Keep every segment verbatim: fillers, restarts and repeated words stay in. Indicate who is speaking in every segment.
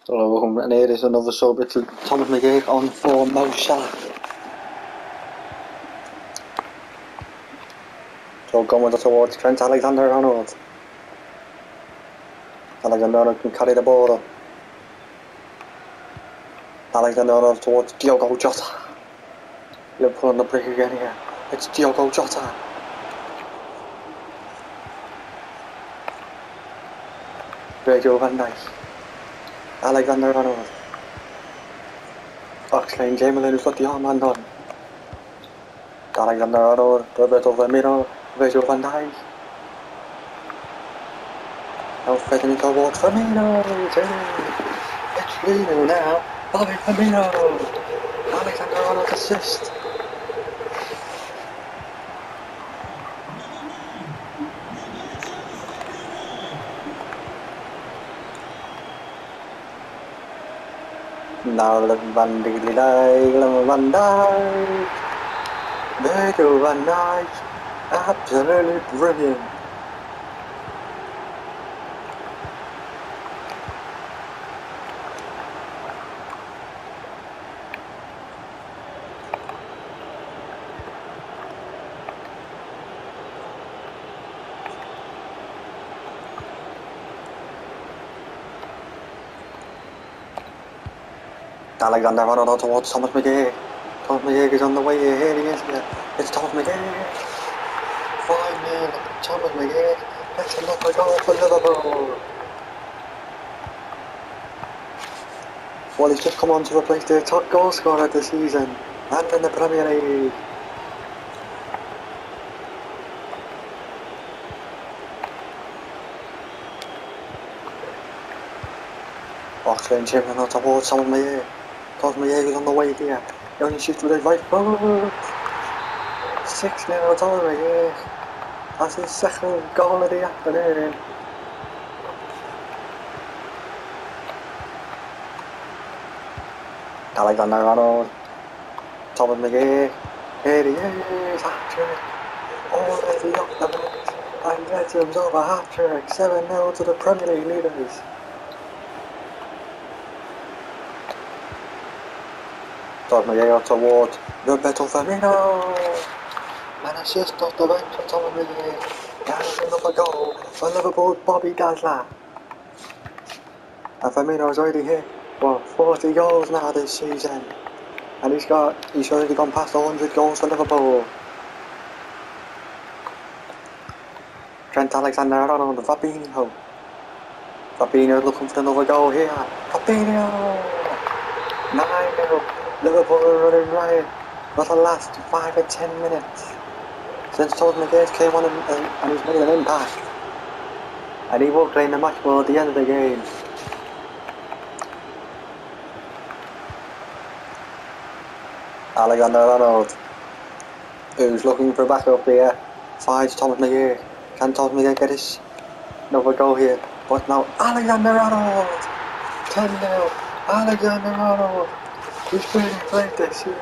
Speaker 1: Hello, welcome, and here is another sub. It's Thomas Mcguirk on for Mo Salah. So going towards Trent Alexander-Arnold. Alexander-Arnold can carry the ball up. Alexander-Arnold towards Diogo Jota. Liverpool on the break again here. It's Diogo Jota. Virgil van Dijk. Alexander-Arnold. Oxlade Chamberlain who's got the armband on. Alexander-Arnold, Roberto Firmino, Virgil van Dijk. Now fitting towards Firmino. It's three nil now. Bobby Firmino. Alexander-Arnold assist. Now Van Dijk, Van Dijk, Virgil van Dijk, absolutely brilliant. Alexander-Arnold towards Thomas Mcguirk. Thomas Mcguirk is on the way here. Here he is here. It's Thomas Mcguirk. five nil. Thomas Mcguirk. That's another goal for Liverpool. Well, he's just come on to replace their top goal scorer of the season and in the Premier League. Oxlade Chamberlain towards Thomas Mcguirk. Thomas Mcguirk is on the way here. He only shoots with his right foot. six nil Thomas Mcguirk. That's his second goal of the afternoon. Alexander-Arnold. Thomas Mcguirk. Here he is. Hat-trick. Already off the bench. And gets himself a hat-trick. seven nil to the Premier League leaders. Thomas Mcguirk towards Roberto Firmino. An assist off the bench for Thomas Mcguirk. That's another goal for Liverpool's Bobby Dazzler. And Firmino's already hit, what, forty goals now this season. And he's got, he's already gone past one hundred goals for Liverpool. Trent Alexander-Arnold, Fabinho. Fabinho looking for another goal here. Fabinho! nine nil. Liverpool are running riot for the last five or ten minutes since Thomas Mcguirk came on and, and, and he's made an impact. And he will claim the match ball at the end of the game. Alexander-Arnold, who's looking for backup here, finds Thomas Mcguirk. Can Thomas Mcguirk get his another goal here? But now Alexander-Arnold! ten nil. Alexander-Arnold! He's really played this season.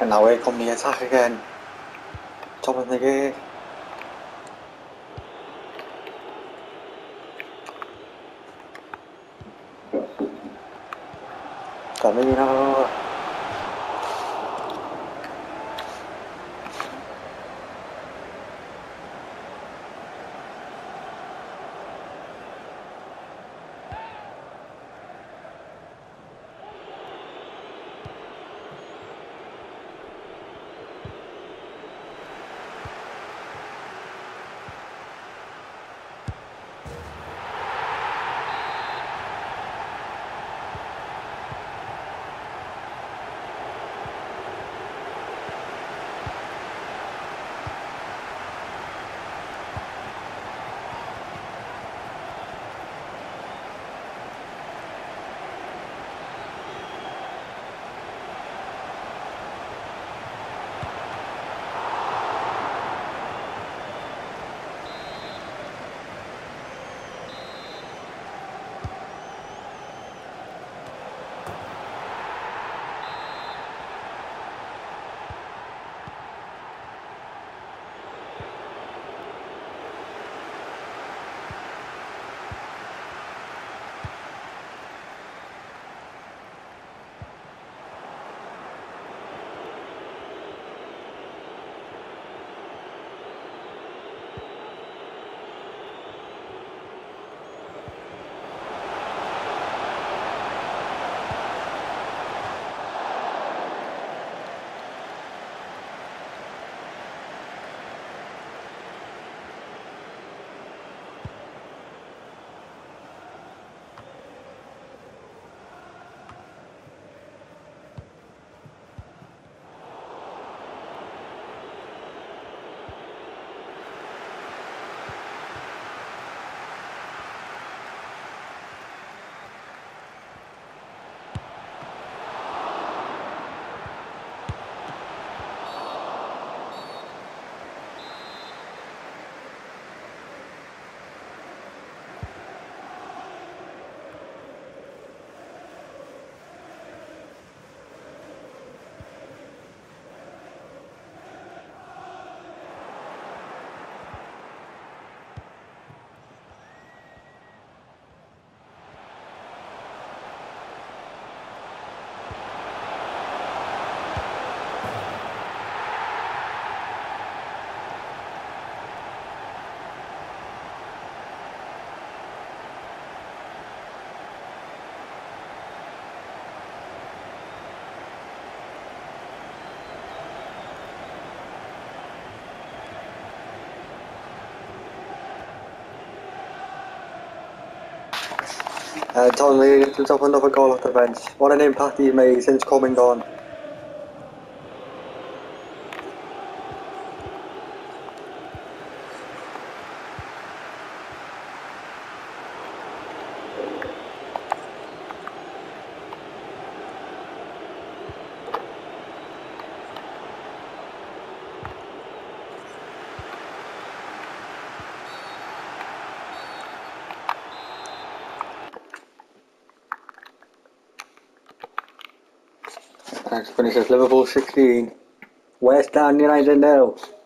Speaker 1: And now here come the attack again. Top of the gear. Camino. And Tom Lee gets himself another goal off the bench. What an impact he's made since coming on. Next finishes Liverpool sixteen, West Ham United nil.